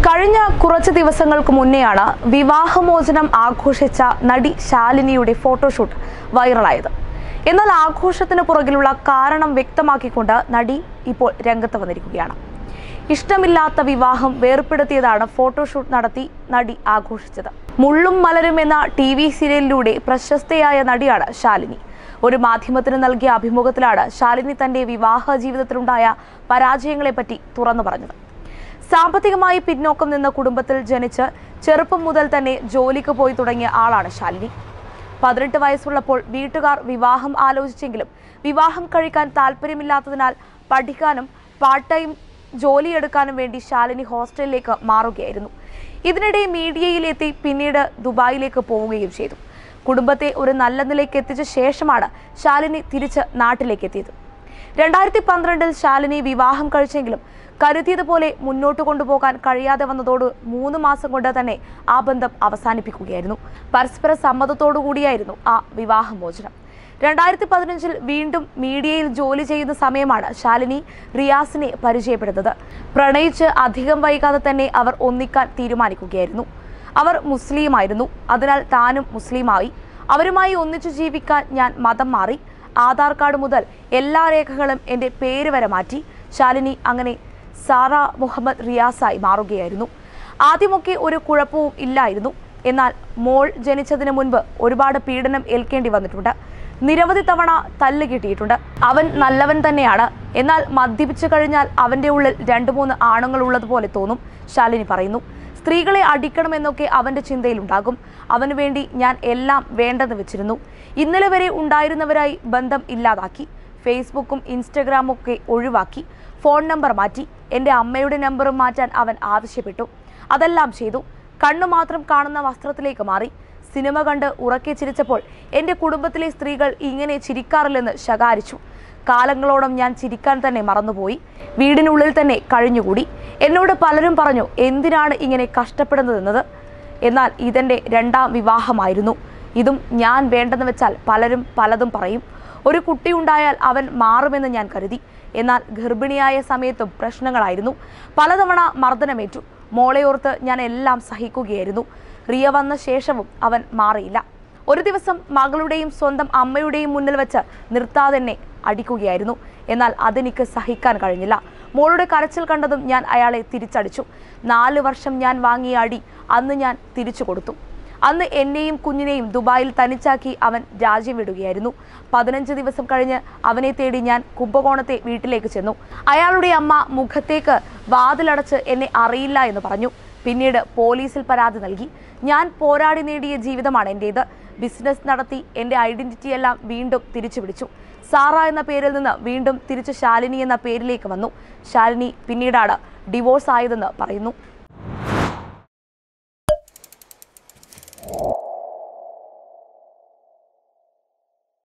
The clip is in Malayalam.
കഴിഞ്ഞ കുറച്ച് ദിവസങ്ങൾക്ക് മുന്നെയാണ് വിവാഹമോചനം ആഘോഷിച്ച നടി ശാലിനിയുടെ ഫോട്ടോഷൂട്ട് വൈറലായത്. എന്നാൽ ആഘോഷത്തിന് പുറകിലുള്ള കാരണം വ്യക്തമാക്കിക്കൊണ്ട് നടി ഇപ്പോൾ രംഗത്ത് വന്നിരിക്കുകയാണ്. ഇഷ്ടമില്ലാത്ത വിവാഹം വേർപെടുത്തിയതാണ് ഫോട്ടോഷൂട്ട് നടത്തി നടി ആഘോഷിച്ചത്. മുള്ളും മലരും എന്ന TV സീരിയലിലൂടെ പ്രശസ്തയായ നടിയാണ് ശാലിനി. ഒരു മാധ്യമത്തിന് നൽകിയ അഭിമുഖത്തിലാണ് ശാലിനി തന്റെ വിവാഹ ജീവിതത്തിലുണ്ടായ പരാജയങ്ങളെപ്പറ്റി തുറന്നു പറഞ്ഞത്. സാമ്പത്തികമായി പിന്നോക്കം നിന്ന കുടുംബത്തിൽ ജനിച്ച് ചെറുപ്പം മുതൽ തന്നെ ജോലിക്ക് പോയി തുടങ്ങിയ ആളാണ് ശാലിനി. 18 വയസ്സുള്ളപ്പോൾ വീട്ടുകാർ വിവാഹം ആലോചിച്ചെങ്കിലും വിവാഹം കഴിക്കാൻ താല്പര്യമില്ലാത്തതിനാൽ പഠിക്കാനും പാർട്ട് ടൈം ജോലിയെടുക്കാനും വേണ്ടി ശാലിനി ഹോസ്റ്റലിലേക്ക് മാറുകയായിരുന്നു. ഇതിനിടെ മീഡിയയിലെത്തി പിന്നീട് ദുബായിലേക്ക് പോവുകയും ചെയ്തു. കുടുംബത്തെ ഒരു നല്ല നിലയ്ക്ക് എത്തിച്ച ശേഷമാണ് ശാലിനി തിരിച്ച് നാട്ടിലേക്ക് എത്തിയത്. 2012 ശാലിനി വിവാഹം കഴിച്ചെങ്കിലും കരുതിയതുപോലെ മുന്നോട്ട് കൊണ്ടുപോകാൻ കഴിയാതെ വന്നതോട് 3 മാസം കൊണ്ട് തന്നെ ആ ബന്ധം അവസാനിപ്പിക്കുകയായിരുന്നു. പരസ്പര സമ്മതത്തോടുകൂടിയായിരുന്നു ആ വിവാഹമോചനം. 2015 വീണ്ടും മീഡിയയിൽ ജോലി ചെയ്യുന്ന സമയമാണ് ശാലിനി റിയാസിനെ പരിചയപ്പെടുന്നത്. പ്രണയിച്ച് അധികം വൈകാതെ തന്നെ അവർ ഒന്നിക്കാൻ തീരുമാനിക്കുകയായിരുന്നു. അവർ മുസ്ലിമായിരുന്നു, അതിനാൽ താനും മുസ്ലിമായി. അവരുമായി ഒന്നിച്ചു ജീവിക്കാൻ ഞാൻ മതം മാറി. ആധാർ കാർഡ് മുതൽ എല്ലാ രേഖകളും എൻ്റെ പേര് വരെ മാറ്റി. ശാലിനി അങ്ങനെ സാറ മുഹമ്മദ് റിയാസായി മാറുകയായിരുന്നു. ആദ്യമൊക്കെ ഒരു കുഴപ്പവും ഇല്ലായിരുന്നു. എന്നാൽ മോൾ ജനിച്ചതിന് മുൻപ് ഒരുപാട് പീഡനം ഏൽക്കേണ്ടി വന്നിട്ടുണ്ട്. നിരവധി തവണ തല്ല് കിട്ടിയിട്ടുണ്ട്. അവൻ നല്ലവൻ തന്നെയാണ്, എന്നാൽ മദ്യപിച്ചു കഴിഞ്ഞാൽ അവൻ്റെ ഉള്ളിൽ 2-3 ആണുങ്ങൾ ഉള്ളതുപോലെ തോന്നും, ശാലിനി പറയുന്നു. സ്ത്രീകളെ അടിക്കണമെന്നൊക്കെ അവൻ്റെ ചിന്തയിലുണ്ടാകും. അവന് വേണ്ടി ഞാൻ എല്ലാം വേണ്ടെന്ന് വെച്ചിരുന്നു. ഇന്നലെ വരെ ഉണ്ടായിരുന്നവരായി ബന്ധം ഇല്ലാതാക്കി. ഫേസ്ബുക്കും ഇൻസ്റ്റഗ്രാമും ഒക്കെ ഒഴിവാക്കി. ഫോൺ നമ്പർ മാറ്റി. എൻ്റെ അമ്മയുടെ നമ്പറും മാറ്റാൻ അവൻ ആവശ്യപ്പെട്ടു. അതെല്ലാം ചെയ്തു. കണ്ണു മാത്രം കാണുന്ന വസ്ത്രത്തിലേക്ക് മാറി. സിനിമ കണ്ട് ഉറക്കെ ചിരിച്ചപ്പോൾ എൻ്റെ കുടുംബത്തിലെ സ്ത്രീകൾ ഇങ്ങനെ ചിരിക്കാറില്ലെന്ന് ശകാരിച്ചു. കാലങ്ങളോളം ഞാൻ ചിരിക്കാൻ തന്നെ മറന്നുപോയി. വീടിനുള്ളിൽ തന്നെ കഴിഞ്ഞുകൂടി. എന്നോട് പലരും പറഞ്ഞു എന്തിനാണ് ഇങ്ങനെ കഷ്ടപ്പെടുന്നതെന്നത്. എന്നാൽ ഇതെൻ്റെ 2ാം വിവാഹമായിരുന്നു. ഇതും ഞാൻ വേണ്ടെന്ന് വെച്ചാൽ പലരും പലതും പറയും. ഒരു കുട്ടിയുണ്ടായാൽ അവൻ മാറുമെന്ന് ഞാൻ കരുതി. എന്നാൽ ഗർഭിണിയായ സമയത്തും പ്രശ്നങ്ങളായിരുന്നു. പലതവണ മർദ്ദനമേറ്റു. മോളെയോർത്ത് ഞാൻ എല്ലാം സഹിക്കുകയായിരുന്നു. റിയ വന്ന ശേഷവും അവൻ മാറിയില്ല. ഒരു ദിവസം മകളുടെയും സ്വന്തം അമ്മയുടെയും മുന്നിൽ വെച്ച് നിർത്താതെ എന്നെ അടിക്കുകയായിരുന്നു. എന്നാൽ അതെനിക്ക് സഹിക്കാൻ കഴിഞ്ഞില്ല. മോളുടെ കരച്ചിൽ കണ്ടതും ഞാൻ അയാളെ തിരിച്ചടിച്ചു. 4 വർഷം ഞാൻ വാങ്ങിയ അടി അന്ന് ഞാൻ തിരിച്ചു കൊടുത്തു. അന്ന് എന്നെയും കുഞ്ഞിനെയും ദുബായിൽ തനിച്ചാക്കി അവൻ രാജ്യം വിടുകയായിരുന്നു. 15 ദിവസം കഴിഞ്ഞ് അവനെ തേടി ഞാൻ കുംഭകോണത്തെ വീട്ടിലേക്ക് ചെന്നു. അയാളുടെ അമ്മ മുഖത്തേക്ക് വാതിലടച്ച് എന്നെ അറിയില്ല എന്ന് പറഞ്ഞു. പിന്നീട് പോലീസിൽ പരാതി നൽകി. ഞാൻ പോരാടി നേടിയ ജീവിതമാണ് എൻ്റേത്. ബിസിനസ് നടത്തി എൻ്റെ ഐഡന്റിറ്റിയെല്ലാം വീണ്ടും തിരിച്ചു പിടിച്ചു. സാറ എന്ന പേരിൽ നിന്ന് വീണ്ടും തിരിച്ച് ശാലിനി എന്ന പേരിലേക്ക് വന്നു. ശാലിനി പിന്നീടാണ് ഡിവോഴ്സ് ആയതെന്ന് പറയുന്നു.